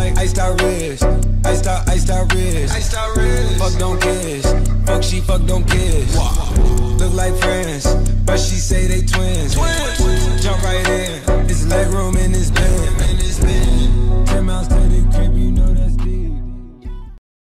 like iced out wrist. Iced out wrist. Fuck don't kiss. Fuck she fuck don't kiss. Look like friends, but she say they twins.